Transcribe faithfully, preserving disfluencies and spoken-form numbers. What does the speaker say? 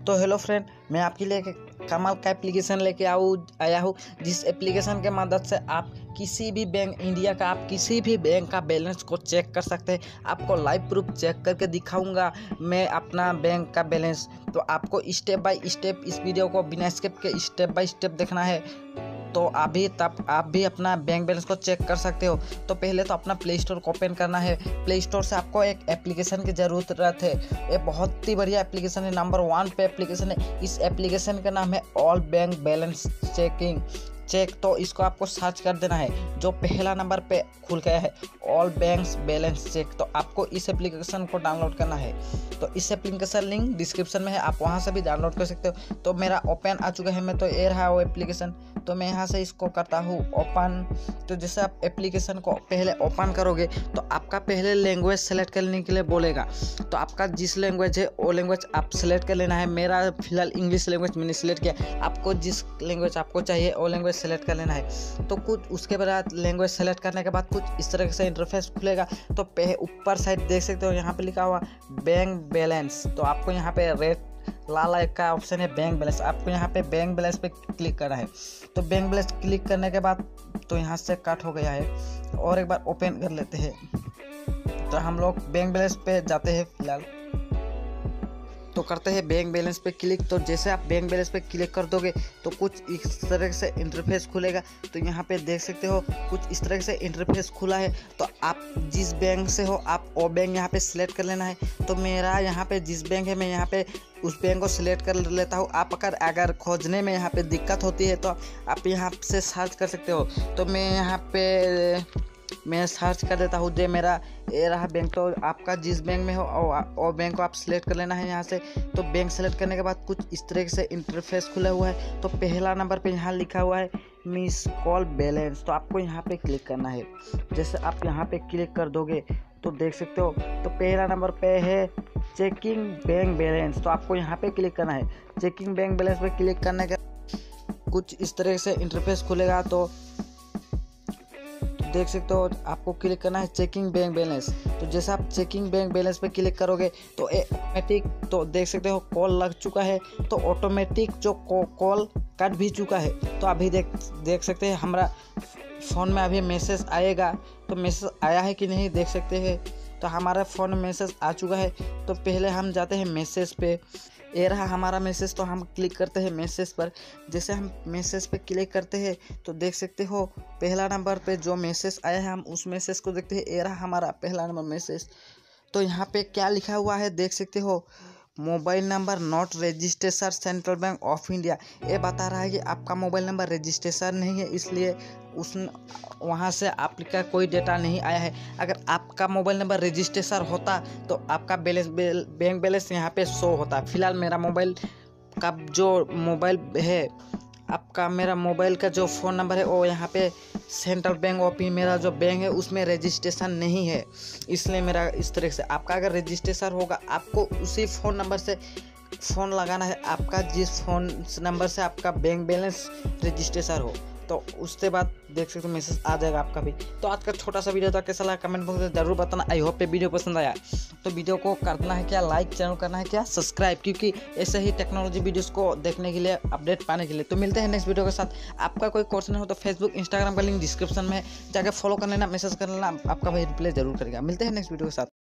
तो hello friend, मैं आपके लिए एक कमाल का एप्लीकेशन लेके आऊँ आया हूँ जिस एप्लीकेशन के मदद से आप किसी भी बैंक इंडिया का आप किसी भी बैंक का बैलेंस को चेक कर सकते हैं। आपको लाइव प्रूफ चेक करके दिखाऊंगा मैं अपना बैंक का बैलेंस। तो आपको स्टेप बाय स्टेप इस वीडियो को बिना स्किप के स्टेप बाय स्टेप देखना है, तो अभी तब आप भी अपना बैंक बैलेंस को चेक कर सकते हो। तो पहले तो अपना प्ले स्टोर को ओपन करना है। प्ले स्टोर से आपको एक एप्लीकेशन की ज़रूरत है। ये बहुत ही बढ़िया एप्लीकेशन है, नंबर वन पे एप्लीकेशन है। इस एप्लीकेशन का नाम है all bank balance checking check. तो इसको आपको सर्च कर देना है। जो पहला नंबर पे खुल गया है ऑल बैंक्स बैलेंस चेक, तो आपको इस एप्लीकेशन को डाउनलोड करना है। तो इस एप्लीकेशन लिंक डिस्क्रिप्शन में है, आप वहां से भी डाउनलोड कर सकते हो। तो मेरा ओपन आ चुका है, मैं तो ये रहा वो एप्लीकेशन। तो मैं यहाँ से इसको करता हूँ ओपन। तो जैसे आप एप्लीकेशन को पहले ओपन करोगे तो आपका पहले लैंग्वेज सेलेक्ट करने के लिए बोलेगा। तो आपका जिस लैंग्वेज है वो लैंग्वेज आप सेलेक्ट कर लेना है। मेरा फिलहाल इंग्लिश लैंग्वेज मैंने सेलेक्ट किया। आपको जिस लैंग्वेज आपको चाहिए वो लैंग्वेज सेलेक्ट कर लेना है। तो कुछ उसके बाद लैंग्वेज सेलेक्ट करने के बाद कुछ इस तरह से इंटरफेस खुलेगा। तो ऊपर साइड देख सकते हो, यहाँ पे लिखा हुआ बैंक बैलेंस। तो आपको यहाँ पे रेड लाल एक का ऑप्शन है बैंक बैलेंस। आपको यहाँ पे बैंक बैलेंस पे क्लिक करना है। तो बैंक बैलेंस क्लिक करने के बाद तो यहाँ से कट हो गया है, और एक बार ओपन कर लेते हैं। तो हम लोग बैंक बैलेंस पे जाते हैं फिलहाल। तो करते हैं बैंक बैलेंस पे क्लिक। तो जैसे आप बैंक बैलेंस पे क्लिक कर दोगे तो कुछ इस तरह से इंटरफेस खुलेगा। तो यहाँ पे देख सकते हो कुछ इस तरह से इंटरफेस खुला है। तो आप जिस बैंक से हो आप वो बैंक यहाँ पे सिलेक्ट कर लेना है। तो मेरा यहाँ पे जिस बैंक है मैं यहाँ पे उस बैंक को सिलेक्ट कर लेता हूँ। आप अगर अगर खोजने में यहाँ पे दिक्कत होती है तो आप यहाँ से सर्च कर सकते हो। तो मैं यहाँ पे मैं सर्च कर देता हूँ जो मेरा ये रहा बैंक। तो आपका जिस बैंक में हो वो बैंक को आप सिलेक्ट कर लेना है यहाँ से। तो बैंक सेलेक्ट करने के बाद कुछ इस तरह से इंटरफेस खुला हुआ है। तो पहला नंबर पे यहाँ लिखा हुआ है मिस कॉल बैलेंस। तो आपको यहाँ पे क्लिक करना है। जैसे आप यहाँ पे क्लिक कर दोगे तो देख सकते हो तो पहला नंबर पे है चेकिंग बैंक बैलेंस। तो आपको यहाँ पे क्लिक करना है। चेकिंग बैंक बैलेंस पे क्लिक करने के कुछ इस तरह से इंटरफेस खुलेगा। तो देख सकते हो आपको क्लिक करना है चेकिंग बैंक बैलेंस। तो जैसे आप चेकिंग बैंक बैलेंस पे क्लिक करोगे तो ऑटोमेटिक तो देख सकते हो कॉल लग चुका है। तो ऑटोमेटिक जो कॉल कट भी चुका है। तो अभी देख देख सकते हैं हमारा फ़ोन में अभी मैसेज आएगा। तो मैसेज आया है कि नहीं देख सकते हैं। तो हमारे फ़ोन में मैसेज आ चुका है। तो पहले हम जाते हैं मैसेज पे। ये रहा हमारा मैसेज। तो हम क्लिक करते हैं मैसेज पर। जैसे हम मैसेज पे क्लिक करते हैं तो देख सकते हो पहला नंबर पे जो मैसेज आया है हम उस मैसेज को देखते हैं। ये रहा हमारा पहला नंबर मैसेज। तो यहाँ पे क्या लिखा हुआ है देख सकते हो, mobile number not registration central bank of India. ये बता रहा है कि आपका मोबाइल नंबर रजिस्ट्रेशन नहीं है, इसलिए उस वहाँ से आपका कोई डेटा नहीं आया है। अगर आपका मोबाइल नंबर रजिस्ट्रेशन होता तो आपका बैलेंस बैंक बैलेंस यहाँ पे शो होता। फिलहाल मेरा मोबाइल का जो मोबाइल है आपका मेरा मोबाइल का जो फ़ोन नंबर है वो यहाँ पे सेंट्रल बैंक ऑफ मेरा जो बैंक है उसमें रजिस्ट्रेशन नहीं है, इसलिए मेरा इस तरह से। आपका अगर रजिस्ट्रेशन होगा आपको उसी फ़ोन नंबर से फ़ोन लगाना है, आपका जिस फ़ोन नंबर से आपका बैंक बैलेंस रजिस्ट्रेशन हो। तो उसके बाद देख सकते हो मैसेज आ जाएगा आपका भी। तो आज का छोटा सा वीडियो था, कैसा लगा कमेंट बॉक्स में जरूर बताना। आई होप ये वीडियो पसंद आया। तो वीडियो को करना है क्या लाइक, चैनल करना है क्या सब्सक्राइब, क्योंकि ऐसे ही टेक्नोलॉजी वीडियोस को देखने के लिए अपडेट पाने के लिए। तो मिलते हैं नेक्स्ट वीडियो के साथ। आपका कोई क्वेश्चन हो तो फेसबुक इंस्टाग्राम का लिंक डिस्क्रिप्शन में जाकर फॉलो कर लेना, मैसेज कर लेना, आपका भाई रिप्लाई जरूर करेगा। मिलते हैं नेक्स्ट वीडियो के साथ।